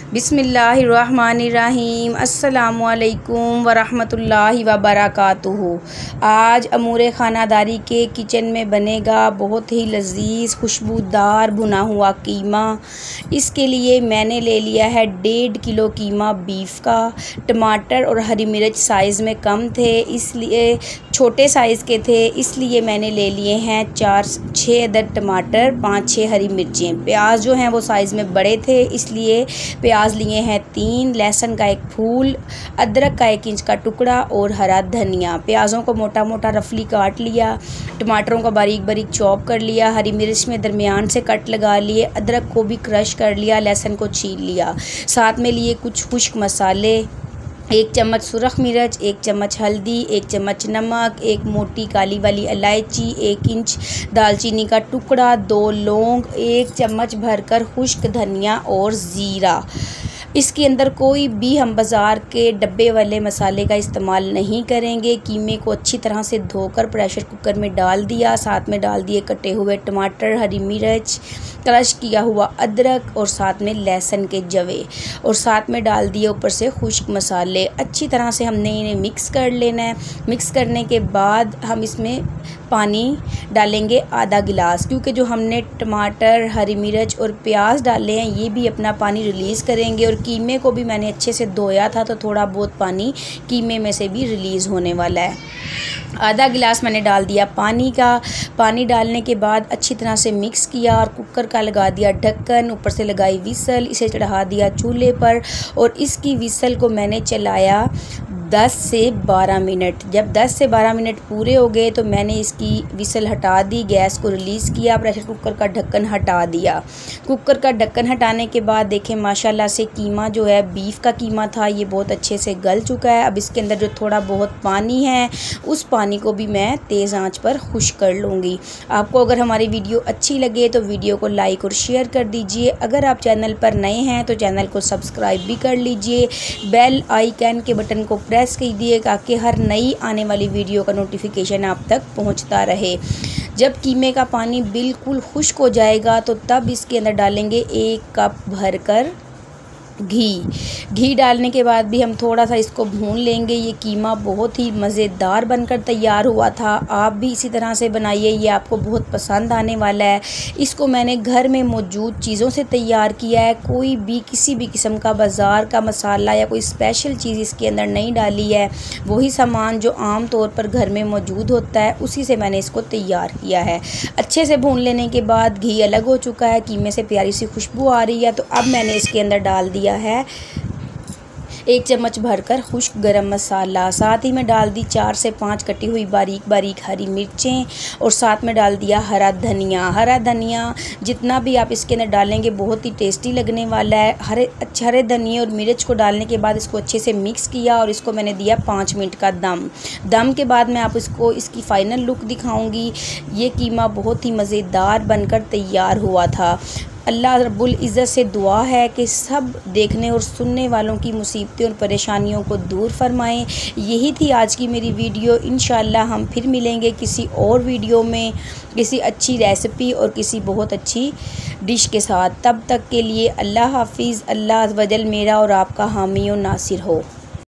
बिस्मिल्लाहिर्रहमानिर्रहीम अस्सलामुअलैकुम वरहमतुल्लाहि वबरकातुहू। आज अमूरे ख़ानादारी के किचन में बनेगा बहुत ही लजीज़ खुशबूदार भुना हुआ कीमा। इसके लिए मैंने ले लिया है 1.5 किलो कीमा बीफ का। टमाटर और हरी मिर्च साइज़ में कम थे, इसलिए छोटे साइज़ के थे, इसलिए मैंने ले लिए हैं 4-6 अदद टमाटर, 5-6 हरी मिर्चें। प्याज जो हैं वो साइज़ में बड़े थे, इसलिए प्याज लिए हैं 3, लहसुन का 1 फूल, अदरक का 1 इंच का टुकड़ा और हरा धनिया। प्याज़ों को मोटा मोटा रफली काट लिया, टमाटरों को बारीक बारीक चॉप कर लिया, हरी मिर्च में दरमियान से कट लगा लिए, अदरक को भी क्रश कर लिया, लहसुन को छील लिया। साथ में लिए कुछ खुश्क मसाले, 1 चम्मच सुरख मिर्च, 1 चम्मच हल्दी, 1 चम्मच नमक, 1 मोटी काली वाली इलायची, 1 इंच दालचीनी का टुकड़ा, 2 लौंग, 1 चम्मच भरकर खुश्क धनिया और ज़ीरा। इसके अंदर कोई भी हम बाज़ार के डब्बे वाले मसाले का इस्तेमाल नहीं करेंगे। कीमे को अच्छी तरह से धोकर प्रेशर कुकर में डाल दिया, साथ में डाल दिए कटे हुए टमाटर, हरी मिर्च, क्रश किया हुआ अदरक और साथ में लहसुन के जवे, और साथ में डाल दिए ऊपर से खुश्क मसाले। अच्छी तरह से हमने इन्हें मिक्स कर लेना है। मिक्स करने के बाद हम इसमें पानी डालेंगे आधा गिलास, क्योंकि जो हमने टमाटर, हरी मिर्च और प्याज डाले हैं ये भी अपना पानी रिलीज़ करेंगे, और कीमे को भी मैंने अच्छे से धोया था तो थोड़ा बहुत पानी कीमे में से भी रिलीज़ होने वाला है। आधा गिलास मैंने डाल दिया पानी का। पानी डालने के बाद अच्छी तरह से मिक्स किया और कुकर का लगा दिया ढक्कन, ऊपर से लगाई विसल, इसे चढ़ा दिया चूल्हे पर और इसकी विसल को मैंने चलाया 10 से 12 मिनट। जब 10 से 12 मिनट पूरे हो गए तो मैंने इसकी विसल हटा दी, गैस को रिलीज़ किया, प्रेशर कुकर का ढक्कन हटा दिया। कुकर का ढक्कन हटाने के बाद देखें माशाल्लाह से कीमा जो है, बीफ का कीमा था, ये बहुत अच्छे से गल चुका है। अब इसके अंदर जो थोड़ा बहुत पानी है उस पानी को भी मैं तेज़ आंच पर खुश्क कर लूँगी। आपको अगर हमारी वीडियो अच्छी लगे तो वीडियो को लाइक और शेयर कर दीजिए। अगर आप चैनल पर नए हैं तो चैनल को सब्सक्राइब भी कर लीजिए। बेल आइकन के बटन को प्रेस कीजिए ताकि हर नई आने वाली वीडियो का नोटिफिकेशन आप तक पहुंचता रहे। जब कीमे का पानी बिल्कुल खुश्क हो जाएगा तो तब इसके अंदर डालेंगे 1 कप भरकर घी डालने के बाद भी हम थोड़ा सा इसको भून लेंगे। ये कीमा बहुत ही मज़ेदार बनकर तैयार हुआ था। आप भी इसी तरह से बनाइए, ये आपको बहुत पसंद आने वाला है। इसको मैंने घर में मौजूद चीज़ों से तैयार किया है, कोई भी किसी भी किस्म का बाज़ार का मसाला या कोई स्पेशल चीज़ इसके अंदर नहीं डाली है। वही सामान जो आम तौर पर घर में मौजूद होता है उसी से मैंने इसको तैयार किया है। अच्छे से भून लेने के बाद घी अलग हो चुका है, कीमे से प्यारी सी खुशबू आ रही है, तो अब मैंने इसके अंदर डाल दिया है 1 चम्मच भरकर खुश्क गरम मसाला। साथ ही में डाल दी 4 से 5 कटी हुई बारीक बारीक हरी मिर्चें और साथ में डाल दिया हरा धनिया। हरा धनिया जितना भी आप इसके अंदर डालेंगे बहुत ही टेस्टी लगने वाला है। हरे धनिया और मिर्च को डालने के बाद इसको अच्छे से मिक्स किया और इसको मैंने दिया 5 मिनट का दम के बाद मैं आप इसको इसकी फ़ाइनल लुक दिखाऊंगी। ये कीमा बहुत ही मज़ेदार बनकर तैयार हुआ था। अल्लाह रब्बुल इज़्ज़त से दुआ है कि सब देखने और सुनने वालों की मुसीबतें और परेशानियों को दूर फरमाएं। यही थी आज की मेरी वीडियो। इंशाअल्लाह हम फिर मिलेंगे किसी और वीडियो में, किसी अच्छी रेसिपी और किसी बहुत अच्छी डिश के साथ। तब तक के लिए अल्लाह हाफिज़। अल्लाह वजल मेरा और आपका हामी और नासिर हो।